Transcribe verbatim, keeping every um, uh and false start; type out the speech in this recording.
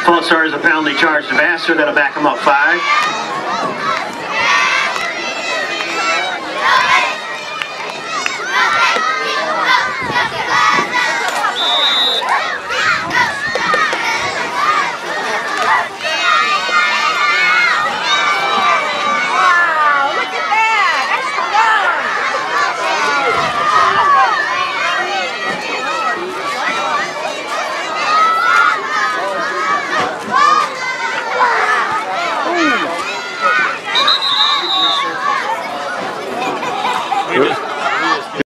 False start is a penalty charge to Vassar. That'll back him up five.